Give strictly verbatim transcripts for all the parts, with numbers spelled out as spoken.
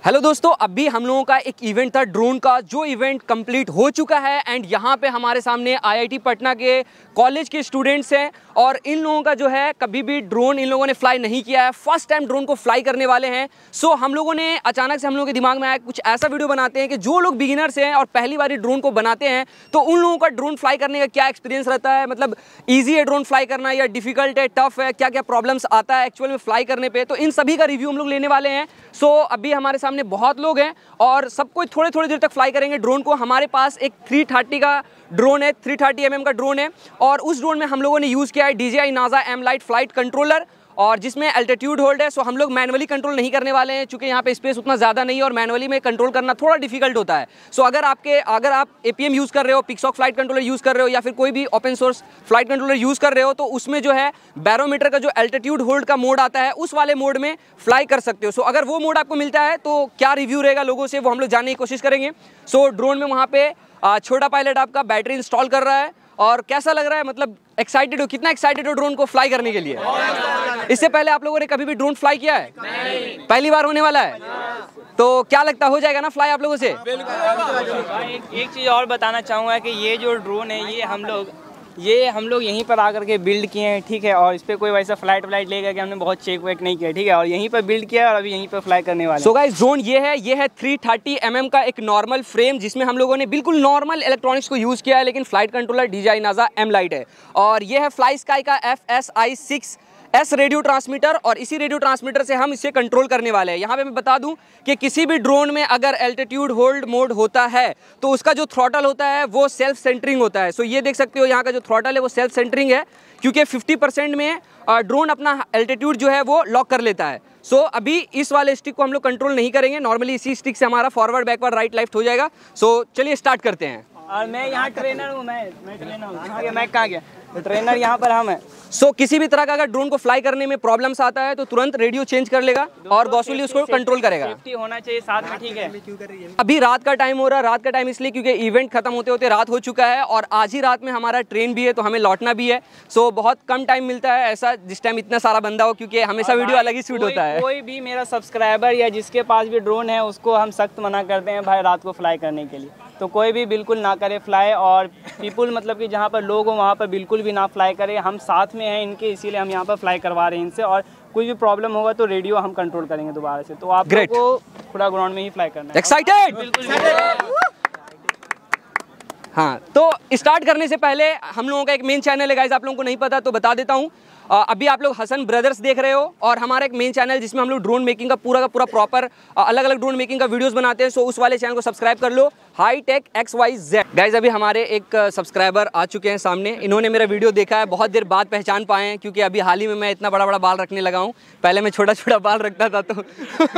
Hello दोस्तों, अभी हम लोगों का एक इवेंट था ड्रोन का, जो इवेंट कंप्लीट हो चुका है एंड यहाँ पे हमारे सामने आईआईटी पटना के कॉलेज के स्टूडेंट्स हैं और इन लोगों का जो है कभी भी ड्रोन इन लोगों ने फ्लाई नहीं किया है, फर्स्ट टाइम ड्रोन को फ्लाई करने वाले हैं। सो हम लोगों ने अचानक से हम लोगों के दिमाग में आया कुछ ऐसा वीडियो बनाते हैं कि जो लोग बिगिनर्स हैं और पहली बार ड्रोन को बनाते हैं तो उन लोगों का ड्रोन फ्लाई करने का क्या एक्सपीरियंस रहता है, मतलब ईजी है ड्रोन फ्लाई करना या डिफिकल्ट है, टफ है, क्या क्या प्रॉब्लम्स आता है एक्चुअल में फ्लाई करने पे, तो इन सभी का रिव्यू हम लोग लेने वाले हैं। सो so, अभी हमारे सामने बहुत लोग हैं और सब कोई थोड़े थोड़ी देर तक फ्लाई करेंगे ड्रोन को। हमारे पास एक थ्री थर्टी का ड्रोन है, थ्री थर्टी एम एम का ड्रोन है और उस ड्रोन में हम लोगों ने यूज़ किया है D J I Naza M Lite flight controller और जिसमें एल्टीट्यूड होल्ड है। सो हम लोग मैनुअली कंट्रोल नहीं करने वाले हैं क्योंकि यहाँ पे स्पेस उतना ज़्यादा नहीं है और मैनुअली में कंट्रोल करना थोड़ा डिफिकल्ट होता है। सो अगर आपके अगर आप ए पी एम यूज़ कर रहे हो, पिक्सॉक फ्लाइट कंट्रोलर यूज़ कर रहे हो या फिर कोई भी open source flight controller use कर रहे हो तो उसमें जो है बैरोमीटर का जो एल्टीट्यूड होल्ड का मोड आता है उस वाले मोड में फ्लाई कर सकते हो। सो अगर वो मोड आपको मिलता है तो क्या रिव्यू रहेगा लोगों से वो हम लोग जानने की कोशिश करेंगे। सो ड्रोन में वहाँ पे छोटा पायलट आपका बैटरी इंस्टॉल कर रहा है और कैसा लग रहा है, मतलब एक्साइटेड हो, कितना एक्साइटेड हो ड्रोन को फ्लाई करने के लिए? इससे पहले आप लोगों ने कभी भी ड्रोन फ्लाई किया है? नहीं। पहली बार होने वाला है? तो क्या लगता हो जाएगा ना फ्लाई आप लोगों से? एक, एक चीज़ और बताना चाहूँगा कि ये जो ड्रोन है ये हम लोग ये हम लोग यहीं पर आकर के बिल्ड किए हैं, ठीक है, और इस पर कोई वैसा फ्लाइट व्लाइट लेकर के हमने बहुत चेक वेक नहीं किया, ठीक है, और यहीं पर बिल्ड किया और अभी यहीं पर फ्लाई करने वाले। सो गाइस ड्रोन ये है ये है थ्री थर्टी एम एम का एक नॉर्मल फ्रेम जिसमें हम लोगों ने बिल्कुल नॉर्मल इलेक्ट्रॉनिक्स को यूज़ किया है, लेकिन flight controller D J I Naza M Lite है और ये है फ्लाई स्काई का F S I six S radio transmitter और इसी रेडियो ट्रांसमीटर से हम इसे कंट्रोल करने वाले हैं। यहाँ पे मैं बता दूं कि किसी भी ड्रोन में अगर एल्टीट्यूड होल्ड मोड होता है तो उसका जो थ्रॉटल होता है वो सेल्फ सेंटरिंग होता है। सो ये देख सकते हो यहाँ का जो थ्रॉटल है वो सेल्फ सेंटरिंग है क्योंकि फिफ्टी परसेंट में ड्रोन अपना एल्टीट्यूड जो है वो लॉक कर लेता है। सो so, अभी इस वाले स्टिक को हम लोग कंट्रोल नहीं करेंगे, नॉर्मली इसी स्टिक से हमारा फॉरवर्ड बैकवर्ड राइट लेफ्ट हो जाएगा। सो so, चलिए स्टार्ट करते हैं। और मैं यहाँ ट्रेनर हूँ, मैं मैं ट्रेनर हूँ, कहाँ गया, मैं कहाँ गया, तो ट्रेनर यहाँ पर हम है। सो so, किसी भी तरह का अगर ड्रोन को फ्लाई करने में प्रॉब्लम्स आता है तो तुरंत रेडियो चेंज कर लेगा और गॉसुली उसको कंट्रोल करेगा। सेफ्टी होना चाहिए साथ में, ठीक है। अभी रात का टाइम हो रहा है, रात का टाइम इसलिए क्योंकि इवेंट खत्म होते होते रात हो चुका है और आज ही रात में हमारा ट्रेन भी है तो हमें लौटना भी है। सो so, बहुत कम टाइम मिलता है ऐसा जिस टाइम इतना सारा बंदा हो, क्योंकि हमेशा वीडियो अलग ही शूट होता है। कोई भी मेरा सब्सक्राइबर या जिसके पास भी ड्रोन है उसको हम सख्त मना करते हैं भाई रात को फ्लाई करने के लिए, तो कोई भी बिल्कुल ना करे फ्लाई, और पीपुल मतलब कि जहाँ पर लोग हो वहाँ पर बिल्कुल भी ना फ्लाई करे। हम साथ में हैं इनके, इसीलिए हम यहाँ पर फ्लाई करवा रहे हैं इनसे, और कोई भी प्रॉब्लम होगा तो रेडियो हम कंट्रोल करेंगे दोबारा से। तो आप लोगों को पूरा ग्राउंड में ही फ्लाई करना है। एक्साइटेड? हाँ, तो स्टार्ट करने से पहले हम लोगों का एक मेन चैनल है गाइस, आप लोगों को नहीं पता तो बता देता हूँ। अभी आप लोग हसन ब्रदर्स देख रहे हो और हमारा एक मेन चैनल जिसमें हम लोग ड्रोन मेकिंग का पूरा का पूरा प्रॉपर अलग अलग ड्रोन मेकिंग का वीडियोस बनाते हैं। सो उस वाले चैनल को सब्सक्राइब कर लो, High Tech X Y Z. Guys अभी हमारे एक सब्सक्राइबर आ चुके हैं सामने, इन्होंने मेरा वीडियो देखा है, बहुत देर बाद पहचान पाए हैं क्योंकि अभी हाल ही में मैं इतना बड़ा बड़ा बाल रखने लगा हूँ, पहले मैं छोटा छोटा बाल रखता था तो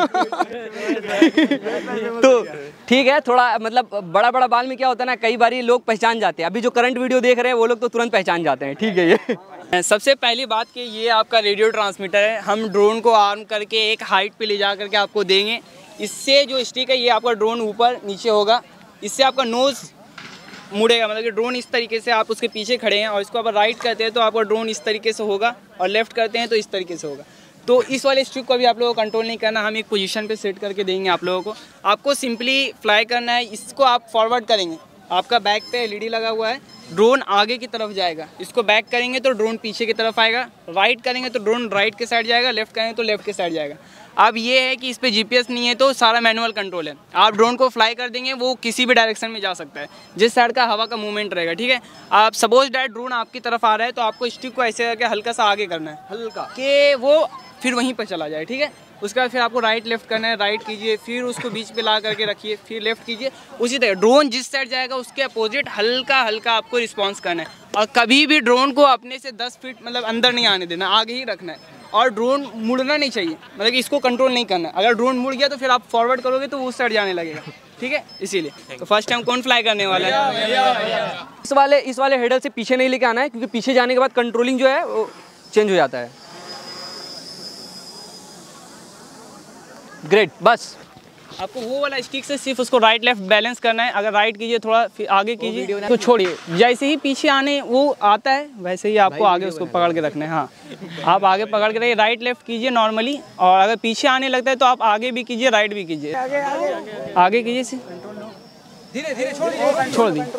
तो ठीक है, थोड़ा मतलब बड़ा बड़ा बाल में क्या होता है ना, कई बार लोग पहचान जाते हैं। अभी जो करंट वीडियो देख रहे हैं वो लोग तो तुरंत पहचान जाते हैं, ठीक है। ये सबसे पहली बात कि ये आपका रेडियो ट्रांसमीटर है, हम ड्रोन को आर्म करके एक हाइट पे ले जा करके आपको देंगे। इससे जो स्टिक है ये आपका ड्रोन ऊपर नीचे होगा, इससे आपका नोज़ मुड़ेगा, मतलब कि ड्रोन इस तरीके से आप उसके पीछे खड़े हैं और इसको आप राइट करते हैं तो आपका ड्रोन इस तरीके से होगा और लेफ्ट करते हैं तो इस तरीके से होगा। तो इस वाले स्टिक को भी आप लोगों को कंट्रोल नहीं करना, हम एक पोजीशन पे सेट करके देंगे आप लोगों को। आपको सिंपली फ्लाई करना है, इसको आप फॉरवर्ड करेंगे, आपका बैक पे एल ई डी लगा हुआ है, ड्रोन आगे की तरफ जाएगा, इसको बैक करेंगे तो ड्रोन पीछे की तरफ आएगा, राइट करेंगे तो ड्रोन राइट के साइड जाएगा, लेफ्ट करेंगे तो लेफ्ट के साइड जाएगा। अब ये है कि इस पे जी पी एस नहीं है तो सारा मैनुअल कंट्रोल है, आप ड्रोन को फ्लाई कर देंगे वो किसी भी डायरेक्शन में जा सकता है जिस साइड का हवा का मूवमेंट रहेगा, ठीक है। आप सपोज डैट ड्रोन आपकी तरफ आ रहा है तो आपको स्टिक को ऐसे करके हल्का सा आगे करना है, हल्का कि वो फिर वहीं पर चला जाए, ठीक है। उसके बाद फिर आपको राइट लेफ्ट करना है, राइट कीजिए, फिर उसको बीच पे ला करके रखिए, फिर लेफ्ट कीजिए, उसी तरह ड्रोन जिस साइड जाएगा उसके अपोजिट हल्का हल्का आपको रिस्पांस करना है। और कभी भी ड्रोन को अपने से दस फीट मतलब अंदर नहीं आने देना, आगे ही रखना है, और ड्रोन मुड़ना नहीं चाहिए, मतलब कि इसको कंट्रोल नहीं करना है। अगर ड्रोन मुड़ गया तो फिर आप फॉरवर्ड करोगे तो वो उस साइड जाने लगेगा, ठीक है। इसीलिए तो फर्स्ट टाइम कौन फ्लाई करने वाला है? इस वाले इस वाले हेडल से पीछे नहीं लेके आना है क्योंकि पीछे जाने के बाद कंट्रोलिंग जो है वो चेंज हो जाता है। ग्रेट, बस आपको वो वाला स्टिक से सिर्फ उसको राइट लेफ्ट बैलेंस करना है। अगर राइट कीजिए थोड़ा फिर आगे कीजिए तो छोड़िए, जैसे ही पीछे आने वो आता है वैसे ही आपको आगे उसको पकड़ के रखना है। हाँ, आप आगे पकड़ के रहिए, राइट लेफ्ट कीजिए नॉर्मली, और अगर पीछे आने लगता है तो आप आगे भी कीजिए राइट भी कीजिए, आगे कीजिए से धीरे धीरे छोड़ छोड़ दी।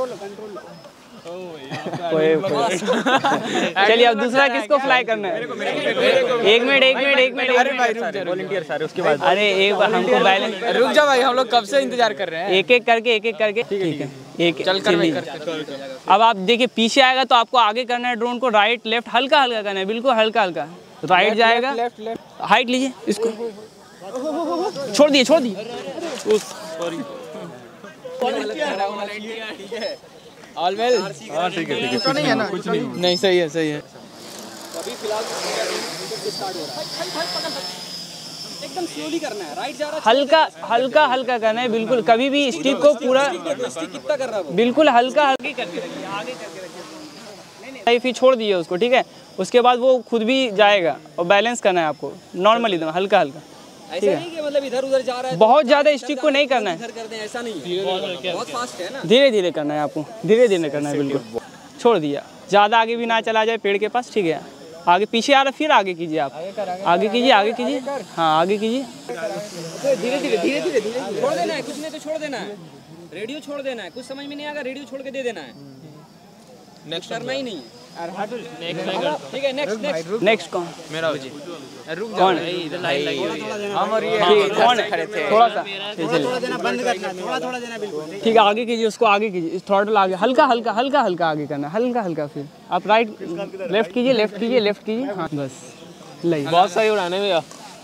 चलिए अब दूसरा किसको फ्लाई करना है? एक मिनट एक मिनट एक मिनट वॉलंटियर सर, उसके बाद अरे एक बार हमको बैलेंस, रुक जा भाई, हम लोग कब से इंतजार कर रहे हैं। एक एक करके एक एक करके ठीक है, एक चल कर। अब आप देखिए पीछे आएगा तो आपको आगे करना है ड्रोन को, राइट लेफ्ट हल्का हल्का करना है, बिल्कुल हल्का हल्का। राइट जाएगा, हाइट लीजिए इसको, छोड़ दिए छोड़ दिए। All well. हाँ ठीक है ठीक है, नहीं है ना कुछ नहीं, नहीं सही है सही है। अभी फिलहाल एकदम स्लोली करना है, राइट जा रहा है, हल्का हल्का हल्का करना है बिल्कुल। कभी भी स्टिक को पूरा कितना कर रहा है बिल्कुल हल्का हल्का करके रखिए, आगे करके रखिए, नहीं फिर छोड़ दिए उसको, ठीक है। उसके बाद वो खुद भी जाएगा और बैलेंस करना है आपको नॉर्मली एकदम हल्का हल्का। ऐसा नहीं कि मतलब इधर उधर जा रहा है, बहुत ज्यादा स्टिक को नहीं करना है, इधर कर दें ऐसा नहीं है, बहुत फास्ट है ना, धीरे धीरे करना है आपको, धीरे धीरे करना है बिल्कुल। छोड़ दिया, ज़्यादा आगे भी ना चला जाए पेड़ के पास, ठीक है। आगे पीछे आ रहा फिर आगे कीजिए, आप आगे कीजिए आगे कीजिए, हाँ आगे कीजिए, धीरे धीरे धीरे धीरे धीरे छोड़ देना है, कुछ नहीं तो छोड़ देना है, रेडियो छोड़ देना है, कुछ समझ में नहीं आएगा रेडियो छोड़ के दे देना है, नेक्स्ट करना ही नहीं है। ठीक है, नेक्स्ट नेक्स्ट नेक्स्ट कौन? मेरा हो जी, रुक कौन? इधर लाइन लगी, हम और ये कौन है? खड़े थे, थोड़ा सा थोड़ा देना बंद करना, थोड़ा थोड़ा देना बिल्कुल। ठीक है, आगे कीजिए उसको, आगे कीजिए, थ्रॉटल आगे हल्का हल्का हल्का हल्का आगे करना, हल्का हल्का। फिर आप राइट लेफ्ट कीजिए, लेफ्ट कीजिए, लेफ्ट कीजिए, हाँ बस लीजिए, बहुत सही उड़ाने में।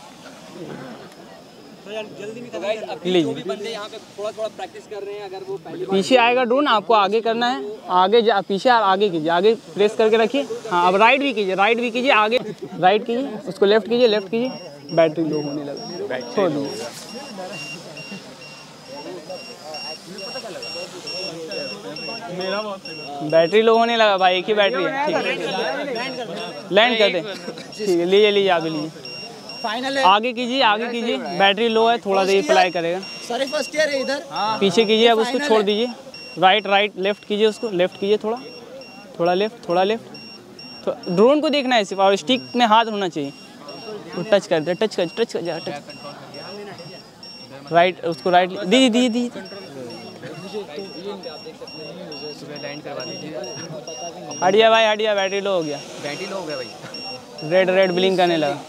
लीजिए, बंदे यहाँ पे थोड़ा थोड़ा प्रैक्टिस कर रहे हैं, अगर वो पहले पीछे आएगा ड्रोन आपको आगे करना है, आगे जा, पीछे आगे कीजिए, आगे प्रेस करके रखिए। हाँ अब राइट भी कीजिए, राइट भी कीजिए, आगे राइट कीजिए, उसको लेफ्ट कीजिए, लेफ्ट कीजिए, बैटरी लो होने लगा, छोड़ दीजिए। बैटरी लो होने लगा भाई, एक ही बैटरी है, ठीक है लैंड कर दे, ठीक है लीजिए लीजिए आगे लीजिए, फाइनल है। आगे कीजिए आगे कीजिए, बैटरी लो है, थोड़ा देर फ्लाई करेगा। सॉरी फर्स्ट ईयर है इधर, पीछे कीजिए, अब उसको छोड़ दीजिए, राइट राइट लेफ्ट कीजिए, उसको लेफ्ट कीजिए, थोड़ा थोड़ा लेफ्ट थोड़ा लेफ्ट, तो ड्रोन को देखना है सिर्फ, और स्टिक में हाथ होना चाहिए, वो टच कर दे, टच कर टच कर जा टच, राइट उसको राइट दीजिए दीजिए दीजिए, हटिया भाई हटिया, बैटरी लो हो गया, बैटरी लो हो गया भाई, रेड रेड ब्लिंक करने लगा।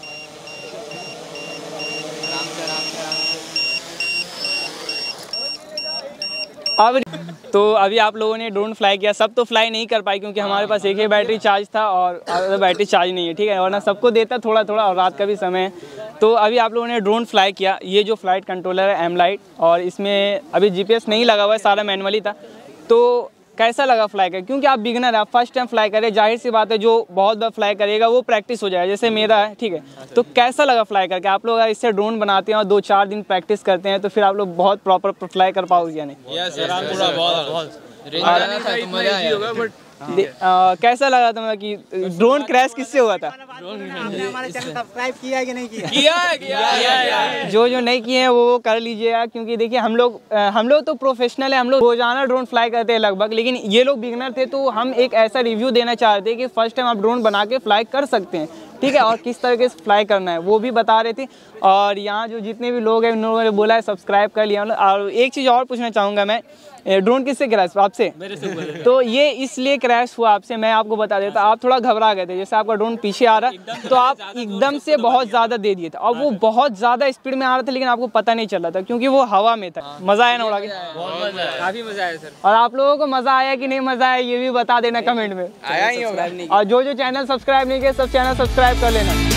अब तो अभी आप लोगों ने ड्रोन फ्लाई किया, सब तो फ्लाई नहीं कर पाए क्योंकि हमारे पास एक ही बैटरी चार्ज था और बैटरी चार्ज नहीं है, ठीक है, वरना सबको देता थोड़ा थोड़ा, और रात का भी समय है। तो अभी आप लोगों ने ड्रोन फ्लाई किया, ये जो फ्लाइट कंट्रोलर है एम लाइट, और इसमें अभी जीपीएस नहीं लगा हुआ है, सारा मैनुअली था। तो कैसा लगा फ्लाई कर, क्योंकि आप बिगनर है, आप फर्स्ट टाइम फ्लाई करें, जाहिर सी बात है जो बहुत बार फ्लाई करेगा वो प्रैक्टिस हो जाएगा, जैसे मेरा है, ठीक है। तो कैसा लगा फ्लाई करके? आप लोग अगर इससे ड्रोन बनाते हैं और दो चार दिन प्रैक्टिस करते हैं तो फिर आप लोग बहुत प्रॉपर फ्लाई कर पाओगे या नहीं? यस यस पूरा बहुत बहुत रेंज था तो मजा आया। बट कैसा लगा था कि ड्रोन क्रैश किससे हुआ था? आपने हमारे चैनल सब्सक्राइब किया है कि नहीं किया? किया है किया है। जो जो नहीं किए हैं वो कर लीजिएगा, क्योंकि देखिए हम लोग हम लोग तो प्रोफेशनल है, हम लोग रोजाना ड्रोन फ्लाई करते हैं लगभग, लेकिन ये लोग बिगनर थे तो हम एक ऐसा रिव्यू देना चाहते हैं कि फर्स्ट टाइम आप ड्रोन बना के फ्लाई कर सकते हैं, ठीक है, और किस तरीके से फ्लाई करना है वो भी बता रहे थे। और यहाँ जो जितने भी लोग हैं उन लोगों ने बोला है सब्सक्राइब कर लिया। और एक चीज़ और पूछना चाहूँगा मैं, ड्रोन किससे क्रैश हुआ? आपसे? मेरे से। तो ये इसलिए क्रैश हुआ आपसे, मैं आपको बता देता, आप थोड़ा घबरा गए थे, जैसे आपका ड्रोन पीछे आ रहा तो आप एकदम से बहुत ज़्यादा दे दिए थे, और वो बहुत ज़्यादा स्पीड में आ रहा था लेकिन आपको पता नहीं चल रहा था क्योंकि वो हवा में था। मज़ा आया ना उड़ा के? काफी मजा आया सर। और आप लोगों को मज़ा आया कि नहीं मज़ा आया ये भी बता देना कमेंट में। आया ही होगा। और जो जो चैनल सब्सक्राइब नहीं किया सब चैनल सब्सक्राइब कर लेना।